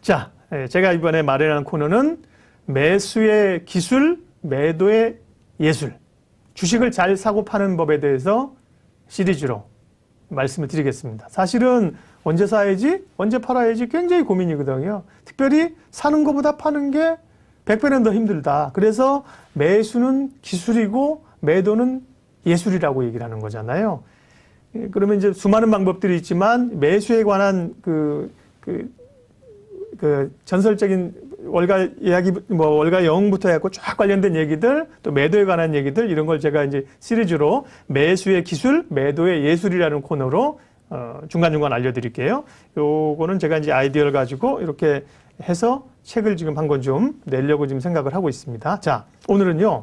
자, 제가 이번에 마련한 코너는 매수의 기술, 매도의 예술. 주식을 잘 사고 파는 법에 대해서 시리즈로 말씀을 드리겠습니다. 사실은 언제 사야지, 언제 팔아야지 굉장히 고민이거든요. 특별히 사는 것보다 파는 게 100배는 더 힘들다. 그래서 매수는 기술이고 매도는 예술이라고 얘기를 하는 거잖아요. 그러면 이제 수많은 방법들이 있지만 매수에 관한 그 전설적인 월가 이야기, 월가 영웅부터 해갖고 쫙 관련된 얘기들, 또 매도에 관한 얘기들, 이런 걸 제가 이제 시리즈로 매수의 기술, 매도의 예술이라는 코너로, 중간중간 알려드릴게요. 요거는 제가 이제 아이디어를 가지고 이렇게 해서 책을 지금 한 권 좀 내려고 지금 생각을 하고 있습니다. 자, 오늘은요,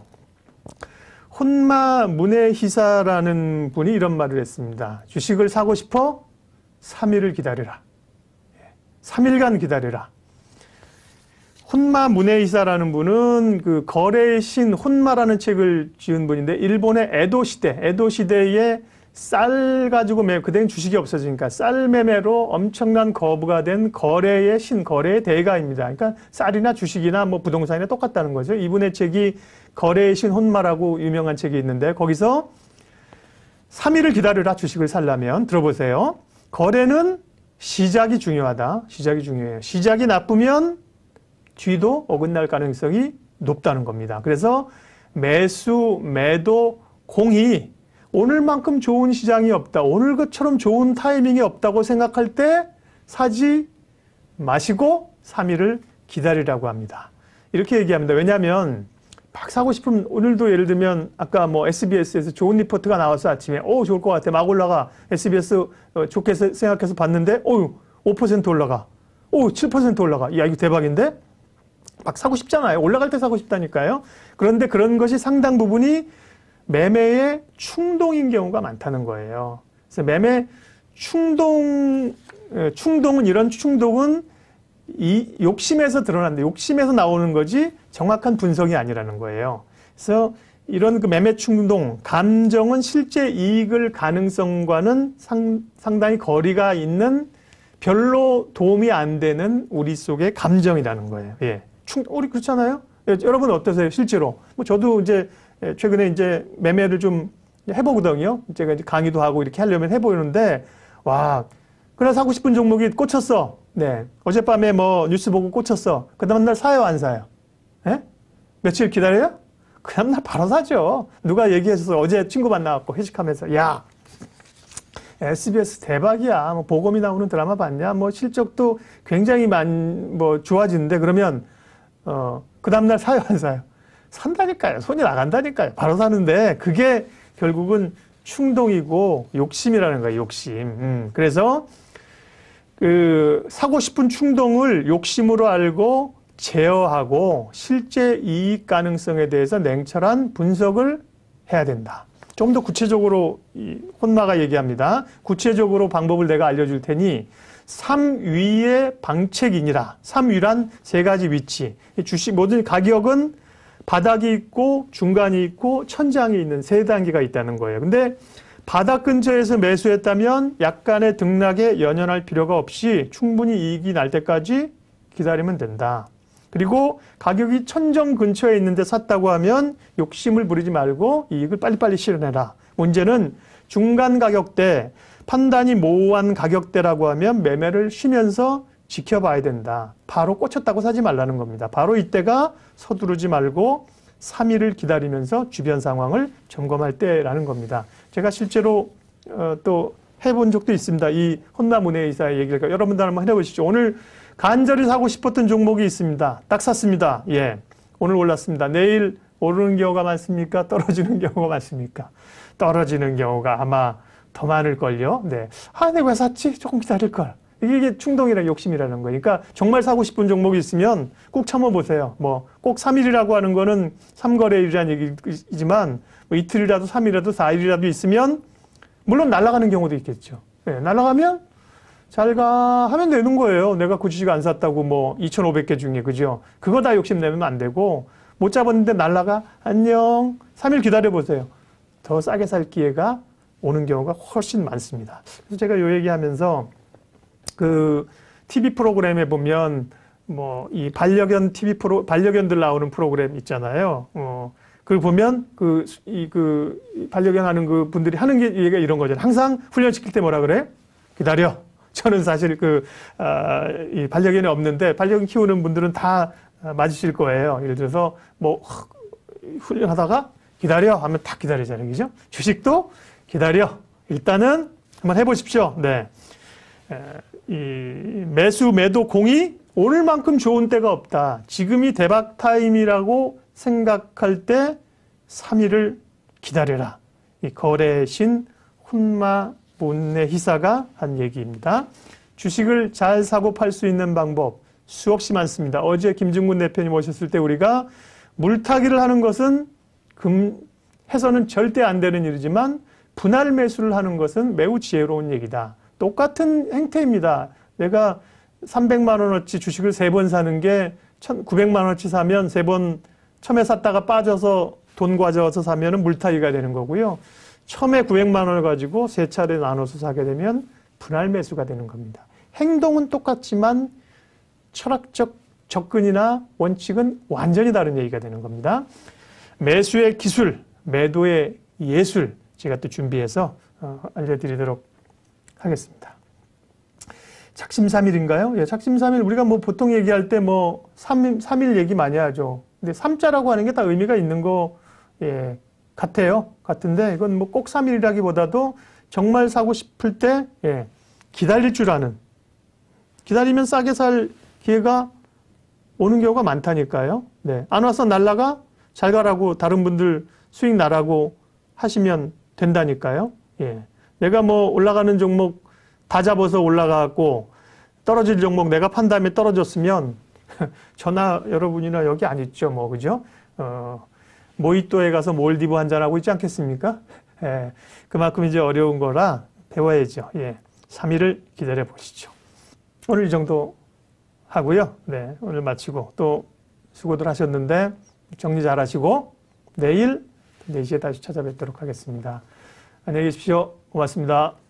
혼마 문해희사라는 분이 이런 말을 했습니다. 주식을 사고 싶어? 3일을 기다려라. 3일간 기다려라. 혼마 문해희사라는 분은 그 거래의 신 혼마라는 책을 지은 분인데, 일본의 에도 시대에 쌀 가지고 그때는 주식이 없어지니까 쌀 매매로 엄청난 거부가 된 거래의 신, 거래의 대가입니다. 그러니까 쌀이나 주식이나 뭐 부동산이나 똑같다는 거죠. 이분의 책이 거래의 신 혼마라고 유명한 책이 있는데, 거기서 3일을 기다려라, 주식을 살려면. 들어보세요. 거래는 시작이 중요하다. 시작이 중요해요. 시작이 나쁘면 뒤도 어긋날 가능성이 높다는 겁니다. 그래서 매수, 매도, 공이 오늘만큼 좋은 시장이 없다, 오늘 것처럼 좋은 타이밍이 없다고 생각할 때 사지 마시고 3일을 기다리라고 합니다. 이렇게 얘기합니다. 왜냐하면 막 사고 싶으면, 오늘도 예를 들면 아까 뭐 SBS에서 좋은 리포트가 나와서 아침에 좋을 것 같아, 막 올라가. SBS 좋게 생각해서 봤는데 5% 올라가, 7% 올라가. 야, 이거 대박인데? 막 사고 싶잖아요. 올라갈 때 사고 싶다니까요. 그런데 그런 것이 상당 부분이 매매의 충동인 경우가 많다는 거예요. 그래서 매매 충동은, 이런 충동은 이 욕심에서 드러난다. 욕심에서 나오는 거지 정확한 분석이 아니라는 거예요. 그래서 이런 그 매매 충동, 감정은 실제 이익을 가능성과는 상당히 거리가 있는, 별로 도움이 안 되는 우리 속의 감정이라는 거예요. 예. 우리 그렇잖아요? 예, 여러분 어떠세요? 실제로. 뭐 저도 이제 최근에 이제 매매를 좀 해보거든요. 제가 이제 강의도 하고 이렇게 하려면 해보는데, 와, 그날 사고 싶은 종목이 꽂혔어. 네. 어젯밤에 뭐 뉴스 보고 꽂혔어. 그 다음날 사요, 안 사요? 예? 며칠 기다려요? 그 다음날 바로 사죠. 누가 얘기해서 어제 친구 만나갖고 회식하면서, 야, SBS 대박이야. 뭐 보검이 나오는 드라마 봤냐? 뭐 실적도 굉장히 좋아지는데, 그러면, 그 다음날 사요, 안 사요? 산다니까요. 손이 나간다니까요. 바로 사는데, 그게 결국은 충동이고 욕심이라는 거예요. 욕심. 그래서 사고 싶은 충동을 욕심으로 알고 제어하고 실제 이익 가능성에 대해서 냉철한 분석을 해야 된다. 좀 더 구체적으로 혼마가 얘기합니다. 구체적으로 방법을 내가 알려줄 테니 3위의 방책이니라. 3위란 세 가지 위치. 주식 모든 가격은 바닥이 있고 중간이 있고 천장이 있는 세 단계가 있다는 거예요. 근데 바닥 근처에서 매수했다면 약간의 등락에 연연할 필요가 없이 충분히 이익이 날 때까지 기다리면 된다. 그리고 가격이 천정 근처에 있는데 샀다고 하면 욕심을 부리지 말고 이익을 빨리빨리 실현해라. 문제는 중간 가격대, 판단이 모호한 가격대라고 하면 매매를 쉬면서 지켜봐야 된다. 바로 꽂혔다고 사지 말라는 겁니다. 바로 이때가 서두르지 말고 3일을 기다리면서 주변 상황을 점검할 때라는 겁니다. 제가 실제로 또 해본 적도 있습니다. 이 혼마 문해희사의 얘기를 여러분들 한번 해보시죠. 오늘 간절히 사고 싶었던 종목이 있습니다. 딱 샀습니다. 예, 오늘 올랐습니다. 내일 오르는 경우가 많습니까? 떨어지는 경우가 많습니까? 떨어지는 경우가 아마 더 많을걸요. 네. 내가 왜 샀지? 조금 기다릴걸. 이게 충동이라 욕심이라는 거예요. 그러니까 정말 사고 싶은 종목이 있으면 꼭 참아보세요. 뭐 꼭 3일이라고 하는 거는 3거래일이라는 얘기지만 뭐 이틀이라도 3일이라도 4일이라도 있으면 물론 날아가는 경우도 있겠죠. 네, 날아가면 잘 가 하면 되는 거예요. 내가 그 주식 안 샀다고 뭐 2,500개 중에, 그죠? 그거 다 욕심내면 안 되고, 못 잡았는데 날아가, 안녕, 3일 기다려보세요. 더 싸게 살 기회가 오는 경우가 훨씬 많습니다. 그래서 제가 요 얘기하면서 그 TV 프로그램에 보면 뭐 이 반려견 반려견들 나오는 프로그램 있잖아요. 그걸 보면 반려견 하는 그 분들이 하는 게 얘가 이런 거잖아요. 항상 훈련시킬 때 뭐라 그래? 기다려. 저는 사실 이 반려견이 없는데 반려견 키우는 분들은 다 맞으실 거예요. 예를 들어서 뭐 훈련하다가 기다려 하면 딱 기다리잖아요. 그죠? 주식도 기다려. 일단은 한번 해보십시오. 네. 이 매수 매도 공이 오늘만큼 좋은 때가 없다. 지금이 대박 타임이라고 생각할 때 3일을 기다려라. 이 거래의 신 혼마 본네 히사가 한 얘기입니다. 주식을 잘 사고 팔 수 있는 방법 수없이 많습니다. 어제 김중근 대표님 오셨을 때 우리가 물타기를 하는 것은 해서는 절대 안 되는 일이지만 분할 매수를 하는 것은 매우 지혜로운 얘기다. 똑같은 행태입니다. 내가 300만 원어치 주식을 3번 사는 게 900만 원어치 사면 3번 처음에 샀다가 빠져서 돈 가져와서 사면은 물타기가 되는 거고요. 처음에 900만 원을 가지고 3차례 나눠서 사게 되면 분할 매수가 되는 겁니다. 행동은 똑같지만 철학적 접근이나 원칙은 완전히 다른 얘기가 되는 겁니다. 매수의 기술, 매도의 예술 제가 또 준비해서 알려드리도록 하겠습니다. 작심삼일인가요? 예, 작심삼일 우리가 뭐 보통 얘기할 때 뭐 3일 얘기 많이 하죠. 근데 3자라고 하는 게 다 의미가 있는 거 예, 같아요. 같은데 이건 뭐 꼭 3일이라기보다도 정말 사고 싶을 때 예, 기다릴 줄 아는 기다리면 싸게 살 기회가 오는 경우가 많다니까요. 네, 안 와서 날라가 잘 가라고 다른 분들 수익 나라고 하시면 된다니까요. 예, 내가 뭐 올라가는 종목 다 잡아서 올라가고 떨어질 종목 내가 판 다음에 떨어졌으면 저나 여러분이나 여기 안 있죠. 뭐 그죠? 모히또에 가서 몰디브 한잔하고 있지 않겠습니까? 예, 그만큼 이제 어려운 거라 배워야죠. 예, 3일을 기다려 보시죠. 오늘 이 정도 하고요. 네, 오늘 마치고 또 수고들 하셨는데 정리 잘 하시고 내일 4시에 다시 찾아뵙도록 하겠습니다. 안녕히 계십시오. 고맙습니다.